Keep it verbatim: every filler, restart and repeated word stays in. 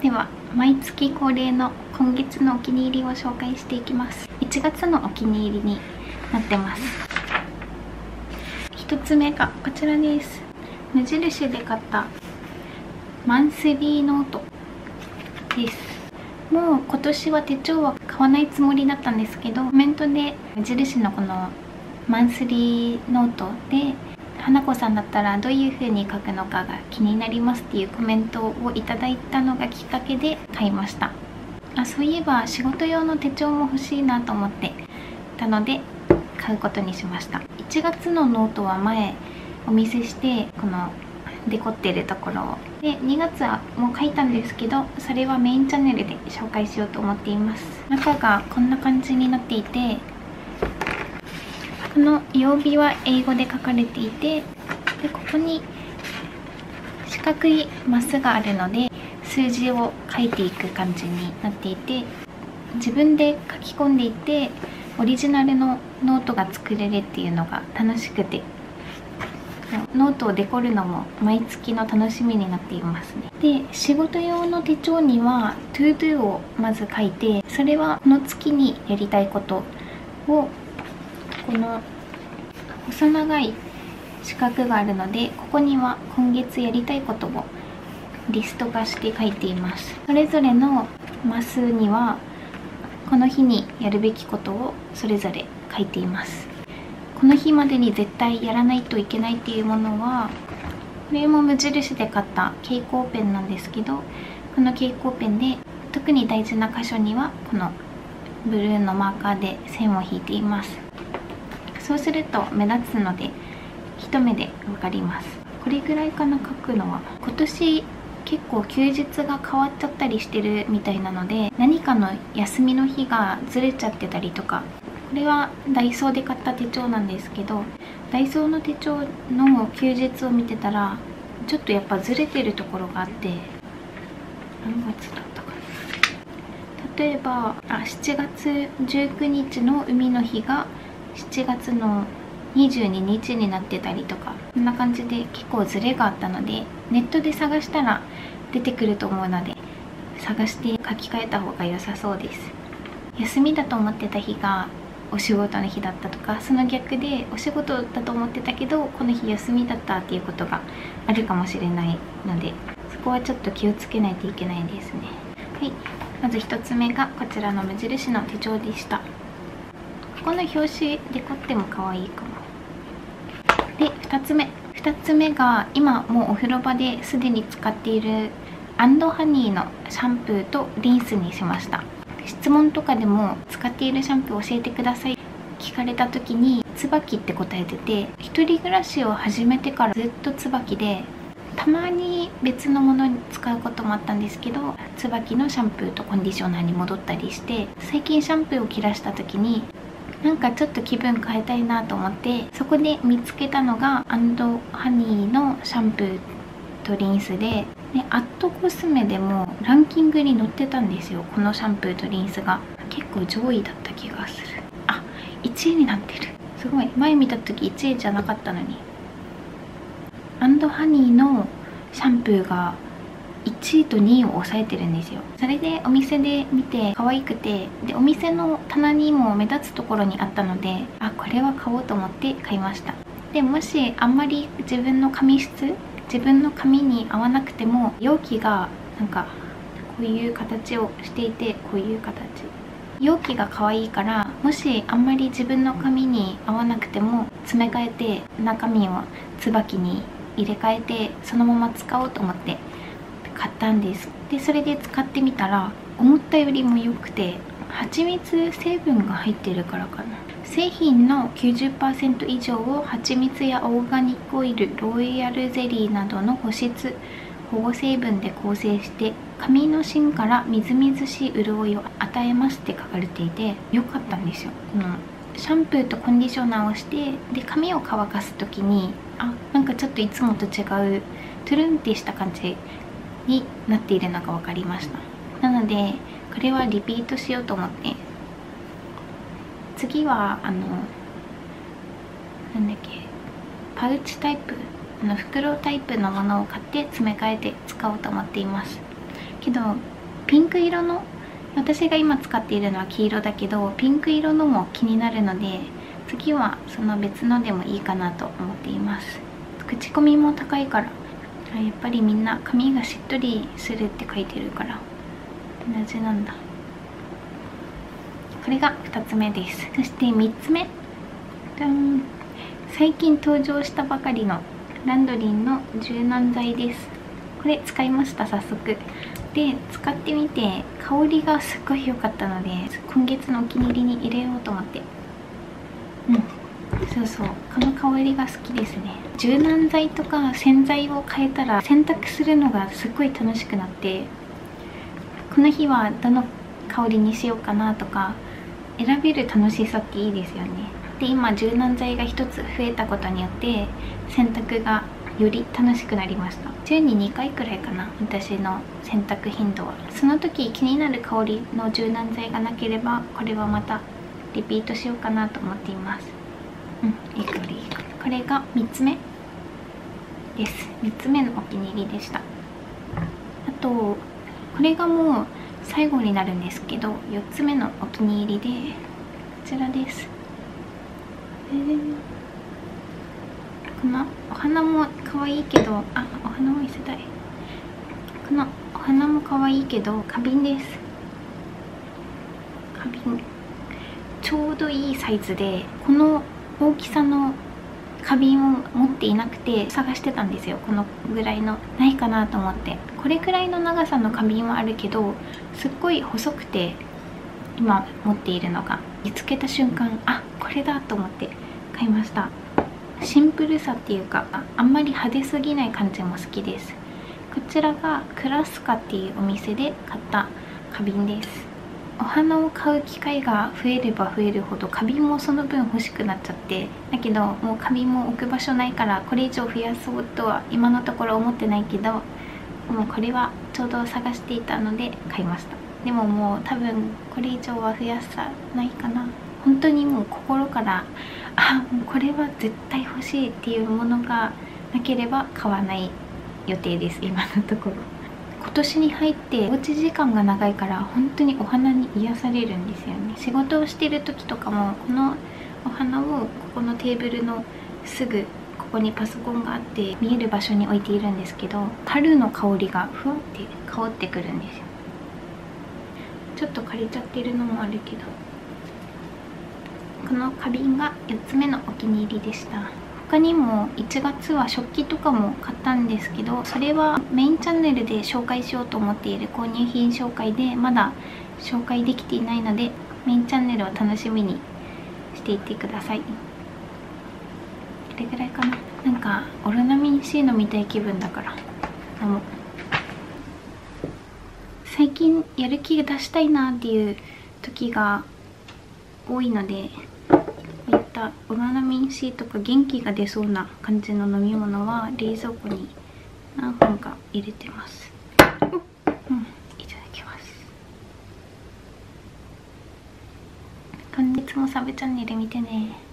では毎月恒例の今月のお気に入りを紹介していきます。いちがつのお気に入りになってます。ひとつめがこちらです。無印で買ったマンスリーノートです。もう今年は手帳は買わないつもりだったんですけど、コメントで無印のこのマンスリーノートで花子さんだったらどういう風に書くのかが気になりますっていうコメントをいただいたのがきっかけで買いました。あ、そういえば仕事用の手帳も欲しいなと思ってたので買うことにしました。いちがつのノートは前お見せして、このデコってるところをで、にがつはもう書いたんですけど、それはメインチャンネルで紹介しようと思っています。中がこんな感じになっていて、この曜日は英語で書かれていて、でここに四角いマスがあるので数字を書いていく感じになっていて、自分で書き込んでいてオリジナルのノートが作れるっていうのが楽しくて、ノートをデコるのも毎月の楽しみになっていますね。で、仕事用の手帳には トゥードゥ をまず書いて、それはこの月にやりたいことをこの細長い四角があるので、ここには今月やりたいことをリスト化して書いています。それぞれのマスにはこの日にやるべきことをそれぞれ書いています。この日までに絶対やらないといけないっていうものは、これも無印で買った蛍光ペンなんですけど、この蛍光ペンで特に大事な箇所にはこのブルーのマーカーで線を引いています。そうすると目立つので一目で分かります。これぐらいかな、書くのは。今年結構休日が変わっちゃったりしてるみたいなので、何かの休みの日がずれちゃってたりとか、これはダイソーで買った手帳なんですけど、ダイソーの手帳の休日を見てたらちょっとやっぱずれてるところがあって、何月だったかな。例えばあしちがつじゅうくにちの海の日がしちがつのにじゅうににちになってたりとか、こんな感じで結構ズレがあったので、ネットで探したら出てくると思うので探して書き換えた方が良さそうです。休みだと思ってた日がお仕事の日だったとか、その逆でお仕事だと思ってたけどこの日休みだったっていうことがあるかもしれないので、そこはちょっと気をつけないといけないですね。はい、まずひとつめがこちらの無印の手帳でした。ここの表紙デコっても可愛いかも。で、ふたつめふたつめが今もうお風呂場ですでに使っているアンドハニーのシャンプーとリンスにしました。質問とかでも使っているシャンプー教えてください聞かれた時に椿って答えてて、一人暮らしを始めてからずっと椿で、たまに別のものに使うこともあったんですけど、椿のシャンプーとコンディショナーに戻ったりして、最近シャンプーを切らした時になんかちょっと気分変えたいなと思って、そこで見つけたのがアンドハニーのシャンプーとリンスで、でアットコスメでもランキングに載ってたんですよ、このシャンプーとリンスが。結構上位だった気がする。あ、いちいになってる。すごい、前見た時いちいじゃなかったのに。アンドハニーのシャンプーがいちいとにいを抑えてるんですよ。それでお店で見て可愛くて、でお店の棚にも目立つところにあったので、あ、これは買おうと思って買いました。でもしあんまり自分の髪質自分の髪に合わなくても、容器がなんかこういう形をしていて、こういう形容器が可愛いから、もしあんまり自分の髪に合わなくても詰め替えて中身を椿に入れ替えてそのまま使おうと思って買ったんです。でそれで使ってみたら思ったよりも良くて、蜂蜜成分が入ってるからかな。製品の きゅうじゅっパーセント 以上を蜂蜜やオーガニックオイル、ロイヤルゼリーなどの保湿保護成分で構成して、髪の芯からみずみずしい潤いを与えますって書かれていて、良かったんですよ。このシャンプーとコンディショナーをして、で髪を乾かす時に、あ、なんかちょっといつもと違うトゥルンってした感じになっているのが分かりました。なのでこれはリピートしようと思って、次はあのなんだっけパウチタイプの袋タイプのものを買って詰め替えて使おうと思っています。 けどピンク色の、私が今使っているのは黄色だけどピンク色のも気になるので、次はその別のでもいいかなと思っています。口コミも高いから、やっぱりみんな髪がしっとりするって書いてるから同じなんだ。これがふたつめです。そしてみっつめ、最近登場したばかりのランドリンの柔軟剤です。これ使いました、早速。で使ってみて香りがすっごい良かったので、今月のお気に入りに入れようと思って。うん、そうそう、この香りが好きですね。柔軟剤とか洗剤を変えたら洗濯するのがすっごい楽しくなって、この日はどの香りにしようかなとか選べる楽しさっていいですよね。で今柔軟剤がひとつ増えたことによって洗濯がより楽しくなりました。週ににかいくらいかな、私の洗濯頻度は。その時気になる香りの柔軟剤がなければ、これはまたリピートしようかなと思っています。うん、いい香り。これがみっつめです。みっつめのお気に入りでした。あとこれがもう最後になるんですけど、よっつめのお気に入りでこちらです。えー、このお花も可愛いけど、あ、お花も見せたい。このお花も可愛いけど花瓶です。花瓶ちょうどいいサイズで、この大きさの花瓶を持っていなくて探してたんですよ。このぐらいのないかなと思って。これくらいの長さの花瓶はあるけど、すっごい細くて、今持っているのが見つけた瞬間、あ、これだと思って買いました。シンプルさっていうか、あんまり派手すぎない感じも好きです。こちらがクラスカっていうお店で買った花瓶です。お花を買う機会が増えれば増えるほど花瓶もその分欲しくなっちゃって、だけどもう花瓶も置く場所ないからこれ以上増やそうとは今のところ思ってないけど、もうこれはちょうど探していたので買いました。でももう多分これ以上は増やさないかな。本当にもう心からあ、もうこれは絶対欲しいっていうものがなければ買わない予定です、今のところ。今年に入っておうち時間が長いから本当にお花に癒されるんですよね。仕事をしてる時とかもこのお花をここのテーブルのすぐここにパソコンがあって見える場所に置いているんですけど、春の香りがふわって香ってくるんですよ。ちょっと枯れちゃってるのもあるけど、この花瓶がよっつめのお気に入りでした。他にもいちがつは食器とかも買ったんですけど、それはメインチャンネルで紹介しようと思っている購入品紹介でまだ紹介できていないので、メインチャンネルを楽しみにしていってください。これぐらいかな。なんかオロナミン C のみたい気分だから飲もう。最近やる気が出したいなっていう時が多いので、こういったオロナミン C とか元気が出そうな感じの飲み物は冷蔵庫に何本か入れてます。うん、いただきます。今月もサブチャンネル見てね。